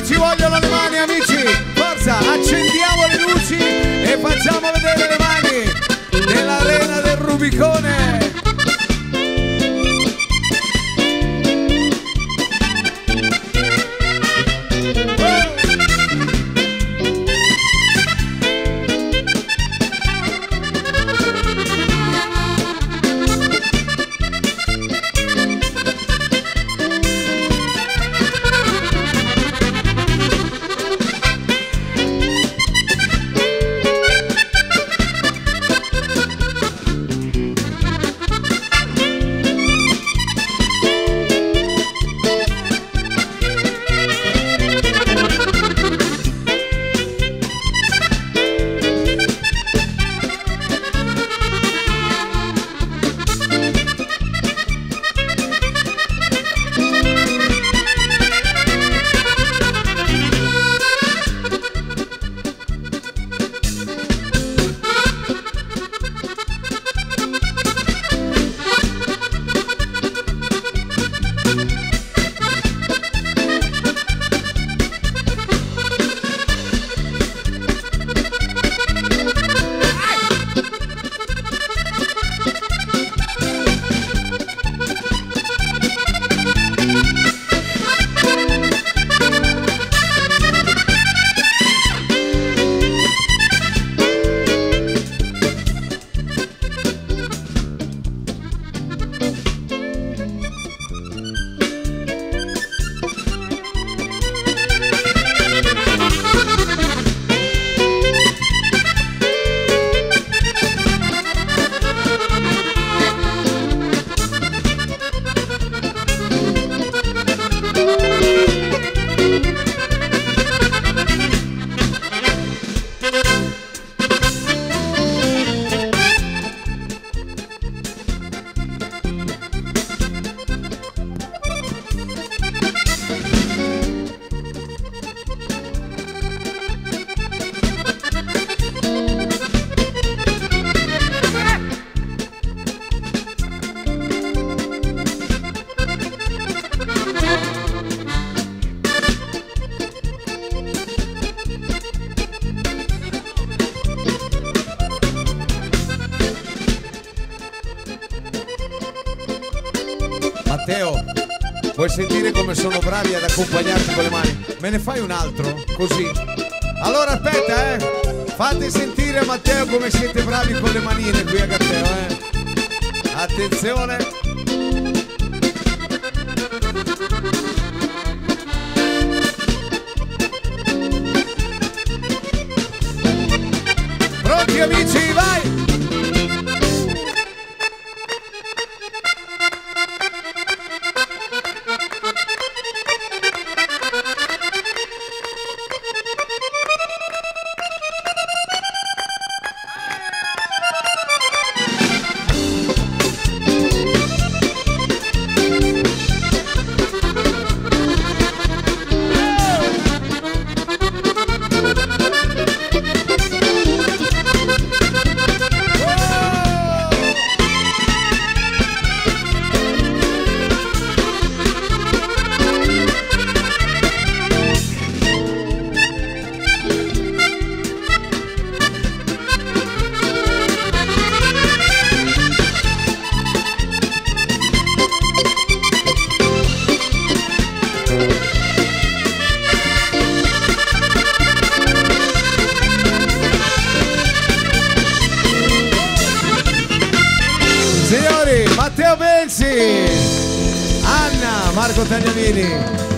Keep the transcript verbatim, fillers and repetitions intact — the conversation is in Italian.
ci vogliono le mani, amici. Forza, accendiamo le luci e facciamo vedere le mani nell'arena del Rubicone. Matteo, vuoi sentire come sono bravi ad accompagnarti con le mani? Me ne fai un altro? Così. Allora aspetta, eh. Fate sentire a Matteo come siete bravi con le manine qui a Gatteo, eh. Attenzione. Pronti amici, vai! Signori, Matteo Benzi, Anna, Marco Tagliavini.